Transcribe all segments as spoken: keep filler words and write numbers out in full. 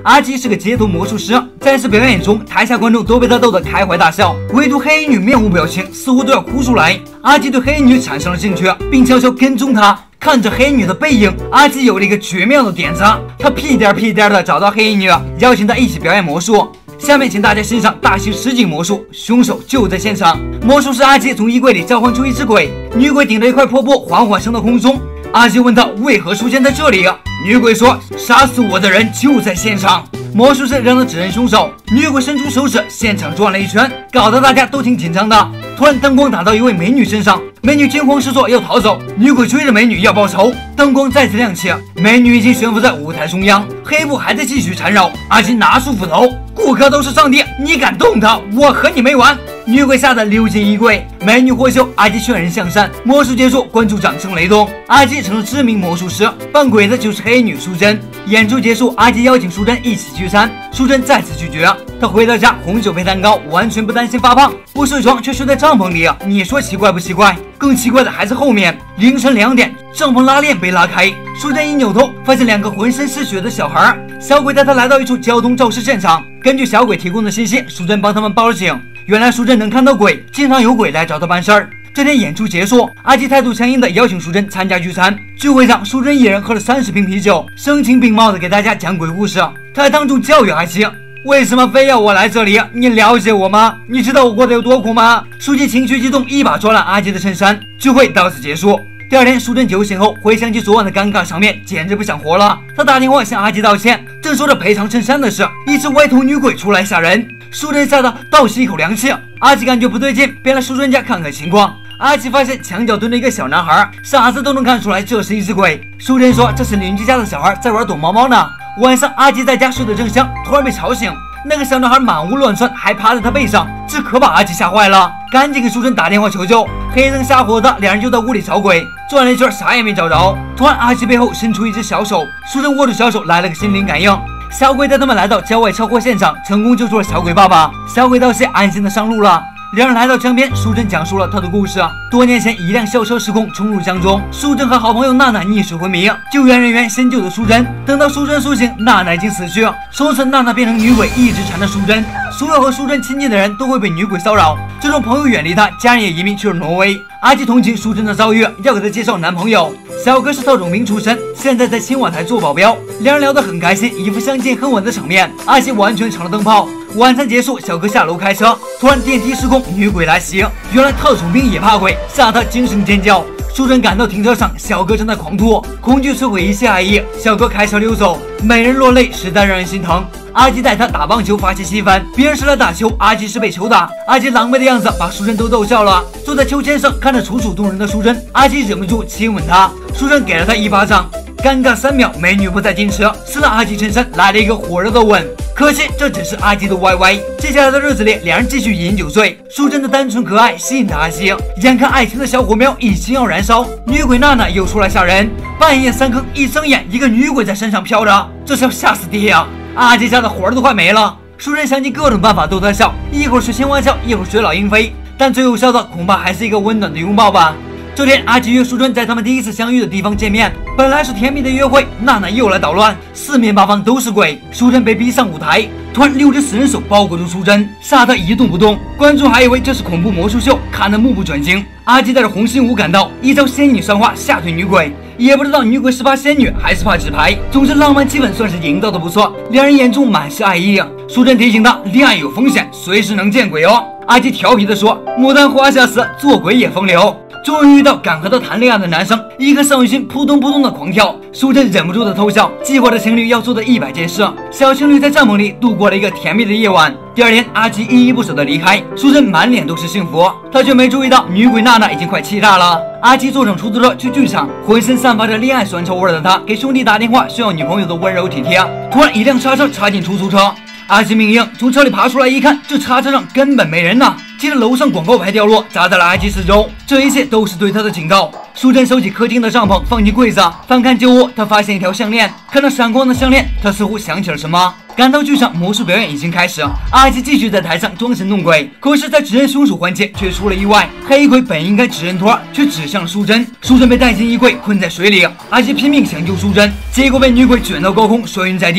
阿基是个街头魔术师，在此表演中，台下观众都被他逗得开怀大笑，唯独黑衣女面无表情，似乎都要哭出来。阿基对黑衣女产生了兴趣，并悄悄跟踪她。看着黑衣女的背影，阿基有了一个绝妙的点子，他屁颠屁颠的找到黑衣女，邀请她一起表演魔术。下面请大家欣赏大型实景魔术，凶手就在现场。魔术师阿基从衣柜里召唤出一只鬼，女鬼顶着一块破布缓缓升到空中。阿基问她为何出现在这里，女鬼说杀死我的人就在现场。魔术师让他指认凶手，女鬼伸出手指，现场转了一圈，搞得大家都挺紧张的。突然灯光打到一位美女身上，美女惊慌失措要逃走，女鬼追着美女要报仇。灯光再次亮起，美女已经悬浮在舞台中央，黑布还在继续缠绕。阿基拿出斧头，顾客都是上帝，你敢动他，我和你没完。女鬼吓得溜进衣柜，美女获救，阿基劝人向善。魔术结束，观众掌声雷动，阿基成了知名魔术师，扮鬼的就是黑女淑珍。演出结束，阿基邀请淑珍一起聚餐，淑珍再次拒绝。他回到家，红酒配蛋糕，完全不担心发胖，不睡床却睡在帐篷里，你说奇怪不奇怪？更奇怪的还是后面，凌晨两点，帐篷拉链被拉开，淑珍一扭头，发现两个浑身是血的小孩。小鬼带他来到一处交通肇事现场，根据小鬼提供的信息，淑珍帮他们报了警。原来淑珍能看到鬼，经常有鬼来找他办事儿。这天演出结束，阿基态度强硬的邀请淑珍参加聚餐。聚会上，淑珍一人喝了三十瓶啤酒，声情并茂的给大家讲鬼故事。他还当众教育阿基：为什么非要我来这里？你了解我吗？你知道我过得有多苦吗？书记情绪激动，一把抓烂阿基的衬衫。聚会到此结束。第二天，淑珍酒醒后回想起昨晚的尴尬场面，简直不想活了。她打电话向阿基道歉，正说着赔偿衬衫的事，一只歪头女鬼出来吓人。淑珍吓得倒吸一口凉气，阿基感觉不对劲，便来淑珍家看看情况。阿基发现墙角蹲着一个小男孩，傻子都能看出来这是一只鬼。淑珍说这是邻居家的小孩在玩躲猫猫呢。晚上阿基在家睡得正香，突然被吵醒，那个小男孩满屋乱窜，还趴在他背上，这可把阿基吓坏了，赶紧给淑珍打电话求救。黑灯瞎火的，两人就到屋里找鬼，转了一圈啥也没找着。突然阿基背后伸出一只小手，淑珍握住小手来了个心灵感应。小鬼带他们来到郊外车祸现场，成功救出了小鬼爸爸。小鬼道谢，安心的上路了。两人来到江边，淑珍讲述了她的故事。多年前，一辆校车失控冲入江中，淑珍和好朋友娜娜溺水昏迷，救援人员先救的淑珍。等到淑珍苏醒，娜娜已经死去。从此，娜娜变成女鬼，一直缠着淑珍。所有和淑珍亲近的人都会被女鬼骚扰，最终朋友远离她，家人也移民去了挪威。阿基同情淑珍的遭遇，要给她介绍男朋友。小哥是特种兵出身，现在在青瓦台做保镖。两人聊得很开心，一副相见恨晚的场面。阿基完全成了灯泡。晚餐结束，小哥下楼开车，突然电梯失控，女鬼来袭。原来特种兵也怕鬼，吓他惊声尖叫。淑珍赶到停车场，小哥正在狂吐，恐惧摧毁一切爱意。小哥开车溜走，美人落泪，实在让人心疼。阿基带他打棒球，发起气氛，别人是来打球，阿基是被球打。阿基狼狈的样子把淑珍都逗笑了。坐在秋千上看着楚楚动人的淑珍，阿基忍不住亲吻她，淑珍给了他一巴掌。尴尬三秒，美女不再矜持，撕了阿基衬衫，来了一个火热的吻。可惜这只是阿基的歪歪。接下来的日子里，两人继续饮酒醉。淑珍的单纯可爱吸引着阿基，眼看爱情的小火苗已经要燃烧，女鬼娜娜又出来吓人。半夜三更一睁眼，一个女鬼在身上飘着，这是要吓死爹呀！阿基吓得火都快没了。淑珍想尽各种办法逗他笑，一会儿是青蛙叫，一会儿学老鹰飞，但最有效的恐怕还是一个温暖的拥抱吧。这天，阿基约淑珍在他们第一次相遇的地方见面，本来是甜蜜的约会，娜娜又来捣乱，四面八方都是鬼，淑珍被逼上舞台，突然六只死人手包裹住淑珍，吓得一动不动，观众还以为这是恐怖魔术秀，看得目不转睛。阿基带着红心舞赶到，一招仙女散花吓退女鬼，也不知道女鬼是怕仙女还是怕纸牌，总之浪漫气氛算是营造的不错，两人眼中满是爱意。淑珍提醒他，恋爱有风险，随时能见鬼哦。阿基调皮地说，牡丹花下死，做鬼也风流。终于遇到敢和他谈恋爱的男生，一颗少女心扑通扑通的狂跳。淑珍忍不住的偷笑，计划着情侣要做的一百件事。小情侣在帐篷里度过了一个甜蜜的夜晚。第二天，阿基依依不舍的离开，淑珍满脸都是幸福，她却没注意到女鬼娜娜已经快气炸了。阿基坐上出租车去剧场，浑身散发着恋爱酸臭味的他给兄弟打电话，需要女朋友的温柔体贴。突然，一辆叉车插进出租车。阿基命令，从车里爬出来一看，这叉车上根本没人呐！接着楼上广告牌掉落，砸在了阿基四周，这一切都是对他的警告。淑珍收起客厅的帐篷，放进柜子，翻看旧物，他发现一条项链，看到闪光的项链，他似乎想起了什么。赶到剧场，魔术表演已经开始，阿基继续在台上装神弄鬼，可是，在指认凶手环节却出了意外，黑鬼本应该指认托，却指向了淑珍，淑珍被带进衣柜，困在水里，阿基拼命想救淑珍，结果被女鬼卷到高空，摔晕在地。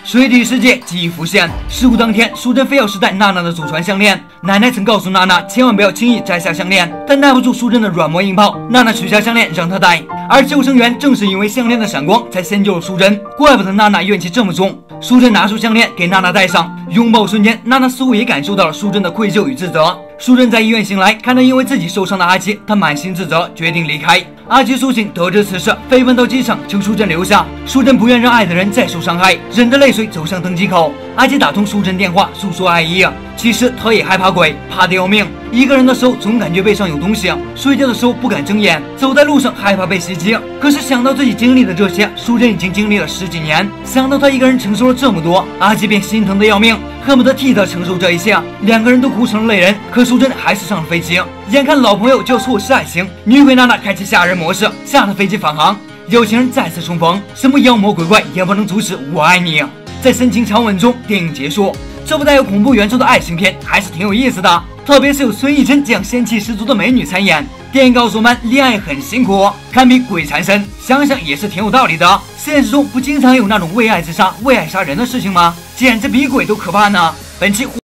水底世界记忆浮现。事故当天，淑珍非要试戴娜娜的祖传项链，奶奶曾告诉娜娜千万不要轻易摘下项链，但耐不住淑珍的软磨硬泡，娜娜取下项链让她戴。而救生员正是因为项链的闪光才先救了淑珍，怪不得娜娜怨气这么重。淑珍拿出项链给娜娜戴上，拥抱瞬间，娜娜似乎也感受到了淑珍的愧疚与自责。淑珍在医院醒来，看到因为自己受伤的阿基，她满心自责，决定离开。阿基苏醒，得知此事，飞奔到机场求淑珍留下。淑珍不愿让爱的人再受伤害，忍着泪水走向登机口。阿基打通淑珍电话，诉说爱意。其实他也害怕鬼，怕得要命。一个人的时候总感觉背上有东西，睡觉的时候不敢睁眼，走在路上害怕被袭击。可是想到自己经历的这些，淑珍已经经历了十几年，想到他一个人承受了这么多，阿基便心疼得要命，恨不得替他承受这一切。两个人都哭成了泪人，可淑珍还是上了飞机。眼看老朋友就要错失爱情，女鬼娜娜开启吓人模式，吓得飞机返航。有情人再次重逢，什么妖魔鬼怪也不能阻止我爱你。在深情长吻中，电影结束。这部带有恐怖元素的爱情片还是挺有意思的，特别是有孙艺珍这样仙气十足的美女参演。电影告诉我们，恋爱很辛苦，堪比鬼缠身，想想也是挺有道理的。现实中不经常有那种为爱自杀、为爱杀人的事情吗？简直比鬼都可怕呢。本期